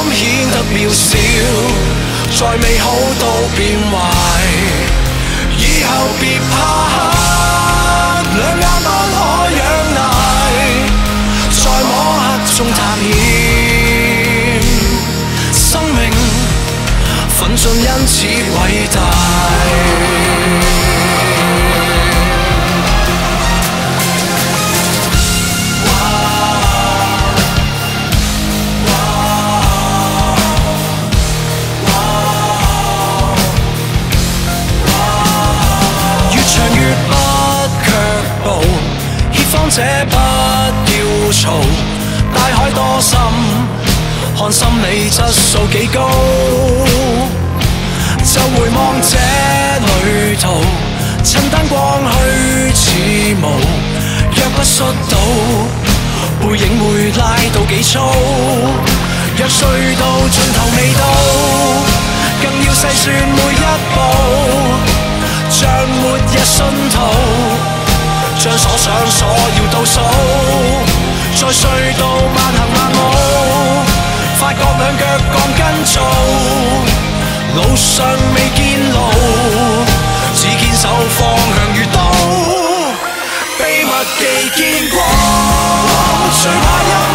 顯得渺小，在美好都變壞。以後別怕黑，兩眼不可仰賴，在摸黑中探險，生命奮進因此偉大。這不要嘈，大海多深，看心理質素幾高。就回望這旅途，趁燈光虛似霧，若不摔倒，背影會拉到幾粗。若隧道盡頭未到，更要細算每一步，像末日信徒。將所想所要倒數，在隧道慢行慢舞，發覺兩腳鋼筋做，路上未見路，只堅守方向如刀，秘密地見光，最怕一